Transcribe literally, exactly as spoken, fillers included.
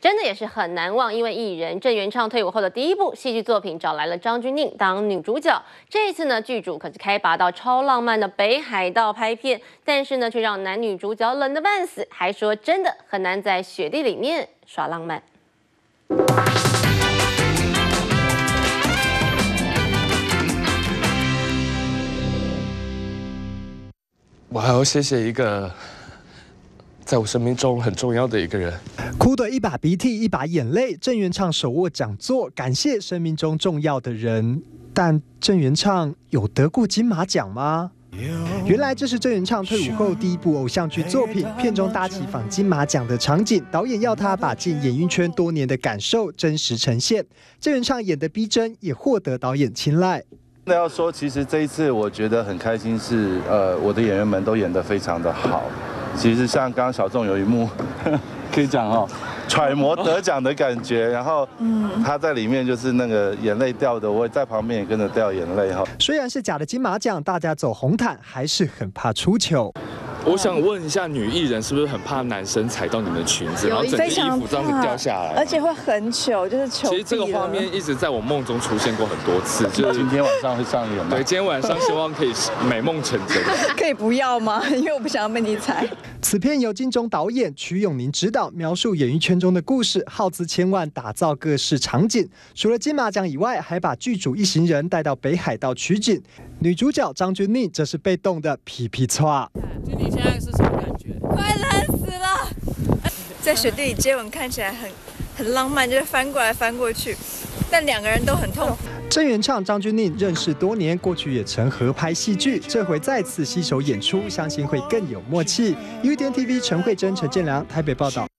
真的也是很难忘，因为艺人郑元畅退伍后的第一部戏剧作品找来了张钧甯当女主角。这一次呢，剧组可是开拔到超浪漫的北海道拍片，但是呢，却让男女主角冷得半死，还说真的很难在雪地里面耍浪漫。 我还要谢谢一个在我生命中很重要的一个人。 哭得一把鼻涕一把眼泪，郑元畅手握讲座，感谢生命中重要的人。但郑元畅有得过金马奖吗？原来这是郑元畅退伍后第一部偶像剧作品，片中搭起仿金马奖的场景，导演要他把进演艺圈多年的感受真实呈现。郑元畅演得逼真，也获得导演青睐。 真的要说，其实这一次我觉得很开心是，呃，我的演员们都演得非常的好。其实像刚刚小仲有一幕，可以讲哦，揣摩得奖的感觉，然后，他在里面就是那个眼泪掉的，我也在旁边也跟着掉眼泪哈。 虽然是假的金马奖，大家走红毯还是很怕出糗。 我想问一下，女艺人是不是很怕男生踩到你们的裙子，然后整个衣服这样子掉下来， 而且会很糗，就是糗。 其实这个画面一直在我梦中出现过很多次，就是今天晚上会上演吗？ 对，今天晚上希望可以美梦成真。 可以不要吗？因为我不想要被你踩。 此片由金钟导演瞿永宁执导，描述演艺圈中的故事，耗资千万打造各式场景。除了金马奖以外，还把剧组一行人带到北海道取景。女主角张钧甯则是被冻得皮皮剉。 钧甯现在是什么感觉？ 快冷死了！在雪地里接吻看起来很很浪漫，就是翻过来翻过去，但两个人都很痛苦。 郑元畅、张钧甯认识多年，过去也曾合拍戏剧，这回再次携手演出，相信会更有默契。U D N T V 陈慧珍、陈建良台北报道。